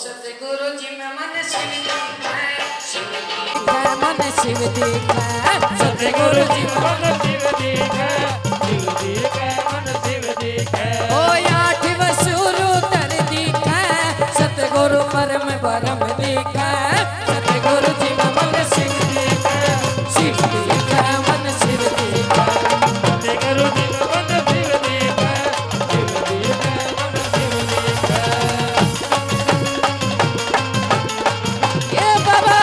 सतगुरु जी में मन शिव दिखा, मन शिव दिखा, सतगुरु जी में मन शिव दिखा, मन शिव दिखा। ओ आठ वसुरु तर दिखा, सतगुरु परम परम दिखा, सतगुरु जी में मन शिव दिखा, शिव दिखा मन शिव दिखा, सतगुरु जी में मन शिव दिखा, मन शिव दिखा। ये बाबा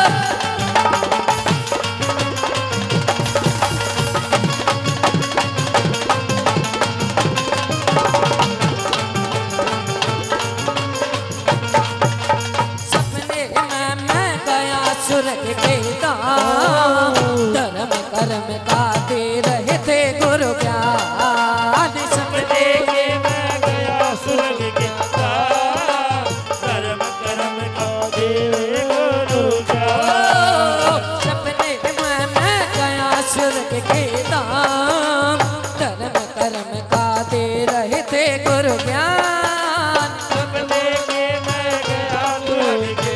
सुरग के दाम धर्म कर्म गाते रहे थे गुरु ज्ञान। सपने के मैं गया सुरग के दाम धर्म कर्म गाते गुरु ज्ञान। सपने में मैं गया सुरग के दाम धर्म कर्म गाते रहे थे गुरु ज्ञान। सपने के मैं गया सुरग के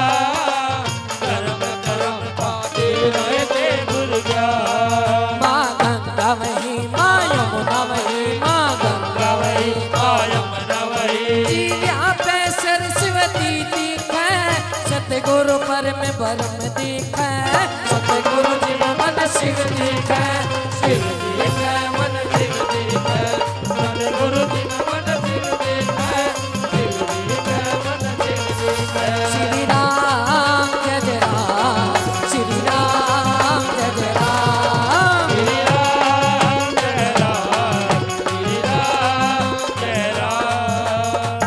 माँ गंगा वही माँ यमुना वही माँ गंगा वही माँ यमुना वही दिव्या पे सरस्वती दिखा, सतगुरु परम परम दिखा, सतगुरु जी में मन शिव दिखा, शिव दिखा मन शिव दिखा, सतगुरु जी में मन शिव दिखा, शिव दिखा मन शिव दिखा। श्री राम जय राम, श्री राम जय राम, श्री राम जय राम, श्री राम जय राम।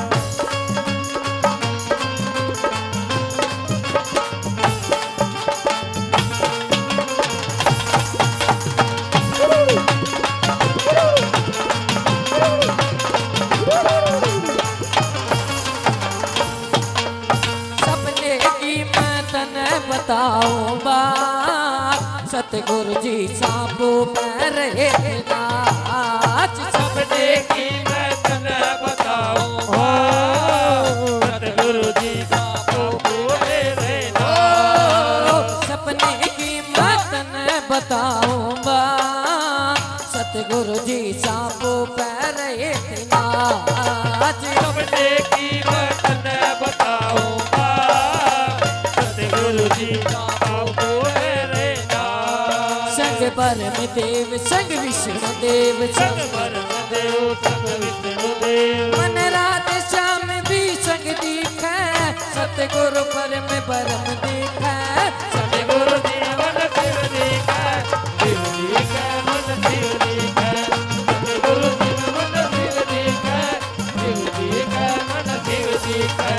सपने की मैं तने बताऊं बात, सतगुरु जी सांपू पैर नाच। सपने की मैं तने बताऊं सतगुरु जी सांपों मेरे नाच। सपने की मैं तने बताऊं बात, सतगुरु जी सांपू पैर नाच। सपने की मैं तने बताऊं सतगुरु जी सांपों मेरे नाच। संग परम देव संग विष्णु देव संग परम देव संग विष्णु देव मन रात शाम भी संग दिखा, सतगुरु परम परम दिखा, सतगुरु जी मन शिव दिखा, शिव दिखा मन शिव दिखा। सतगुरु जी मन शिव दिखा, शिव दिखा मन शिव दिखा।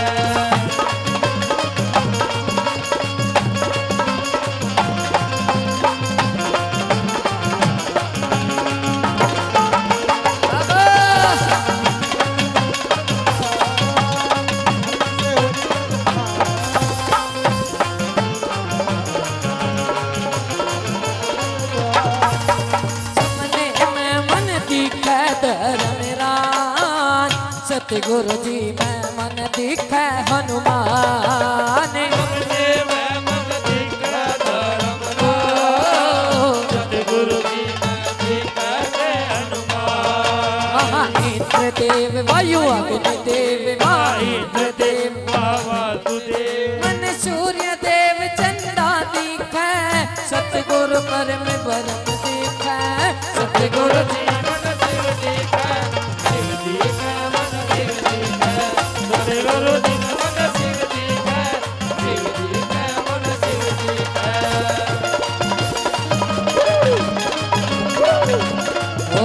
सपने में मन दिखा धर्मराज, सतगुरु जी में मन दिखा हनुमान। सपने में मन दिखा धर्मराज, सतगुरु जी में दिखा हनुमान। महाइंद्र देव वायु अग्नि देव इंद्र देव वासुदेव मन सूर्य देव चंदा दिखा, सतगुरु परम परम दिखा, सतगुरु जी मन शिव दिखा, शिव दिखा मन शिव दिखा। सतगुरु जी मन शिव दिखा, शिव दिखा मन शिव दिखा। ओ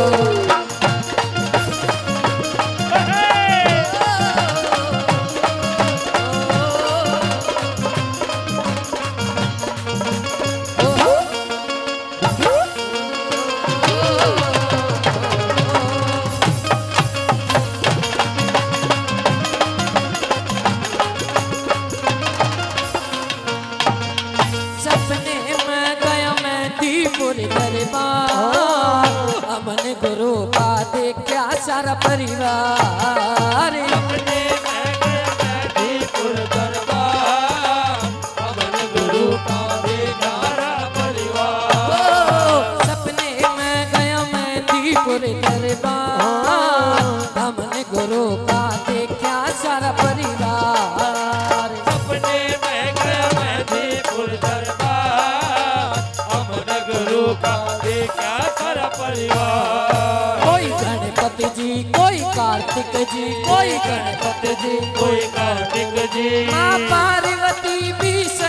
सपने में गया मैं दीपुर दरबार, अमन गुरु पाते क्या सारा परिवार। सपने में गया मैं मेहंदीपुर दरबार अमन गुरु का देखा सारा परिवार। सपने में गया मेहंदीपुर दरबार हमने गुरु का देखा सारा परिवार। सपने में गया मेहंदीपुर दरबार अमन गुरु का देखा सारा परिवार। कोई गणपति जी कोई कार्तिक जी कोई गणपति जी कोई कार्तिक जी माँ पार्वती भी